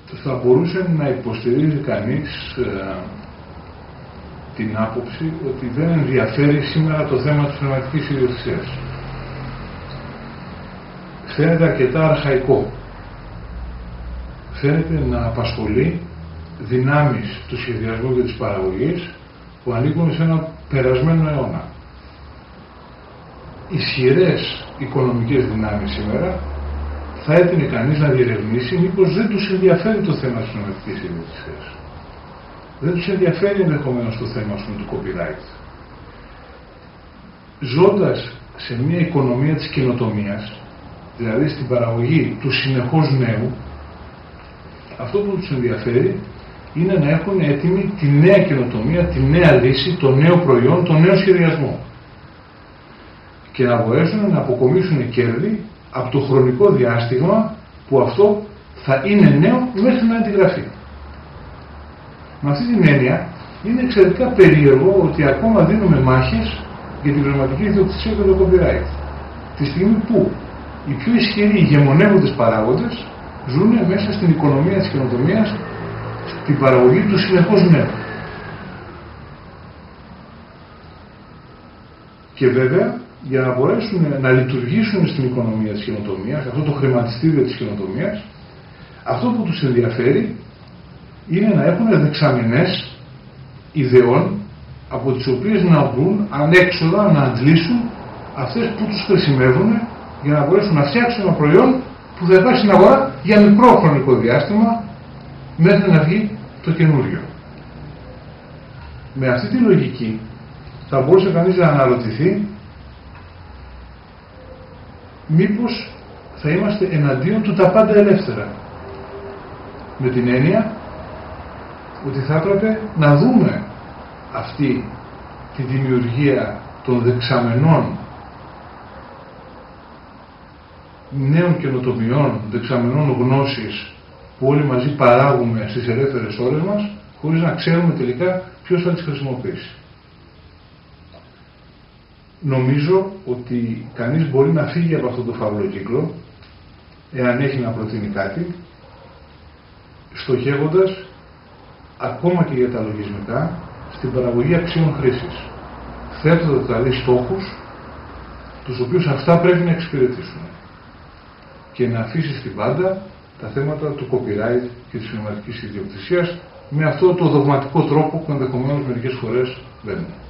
θα μπορούσε να υποστηρίζει κανείς την άποψη ότι δεν ενδιαφέρει σήμερα το θέμα της πνευματικής ιδιοκτησίας. Φαίνεται αρκετά αρχαϊκό. Φαίνεται να απασχολεί δυνάμεις του σχεδιασμού και της παραγωγής που ανήκουν σε ένα περασμένο αιώνα. Ισχυρές οικονομικές δυνάμεις σήμερα θα έτεινε κανείς να διερευνήσει μήπως δεν τους ενδιαφέρει το θέμα της πνευματικής ιδιοκτησίας. Δεν τους ενδιαφέρει ενδεχομένως το θέμα του copyright. Ζώντας σε μια οικονομία της καινοτομίας, δηλαδή στην παραγωγή του συνεχώς νέου, αυτό που τους ενδιαφέρει είναι να έχουν έτοιμη τη νέα καινοτομία, τη νέα λύση, το νέο προϊόν, το νέο σχεδιασμό και να μπορέσουν να αποκομίσουν κέρδη από το χρονικό διάστημα που αυτό θα είναι νέο μέχρι να αντιγραφεί. Με αυτή την έννοια είναι εξαιρετικά περίεργο ότι ακόμα δίνουμε μάχες για την πνευματική ιδιοκτησία και το copyright, τη στιγμή που οι πιο ισχυροί ηγεμονεύοντες παράγοντες ζουν μέσα στην οικονομία της καινοτομίας, στην παραγωγή του συνεχώς νέου. Και βέβαια, για να μπορέσουν να λειτουργήσουν στην οικονομία της καινοτομίας, αυτό το χρηματιστήριο της καινοτομίας, αυτό που τους ενδιαφέρει είναι να έχουν δεξαμενές ιδεών από τις οποίες να βρουν ανέξοδα, να αντλήσουν αυτές που τους χρησιμεύουν για να μπορέσουν να φτιάξουν ένα προϊόν που θα υπάρχει στην αγορά για μικρό χρονικό διάστημα μέχρι να βγει το καινούριο. Με αυτή τη λογική θα μπορούσε κανείς να αναρωτηθεί μήπως θα είμαστε εναντίον του τα πάντα ελεύθερα, με την έννοια ότι θα έπρεπε να δούμε αυτή τη δημιουργία των δεξαμενών νέων καινοτομιών, δεξαμενών γνώσης που όλοι μαζί παράγουμε στις ελεύθερες ώρες μας, χωρίς να ξέρουμε τελικά ποιος θα τις χρησιμοποιήσει. Νομίζω ότι κανείς μπορεί να φύγει από αυτό το φαύλο κύκλο, εάν έχει να προτείνει κάτι, στοχεύοντας ακόμα και για τα λογισμικά στην παραγωγή αξίων χρήσης, θέτοντας δηλαδή στόχους τους οποίους αυτά πρέπει να εξυπηρετήσουν και να αφήσει στην πάντα τα θέματα του copyright και της πνευματικής ιδιοκτησίας με αυτό το δογματικό τρόπο που ενδεχομένως μερικές φορές βαίνουν.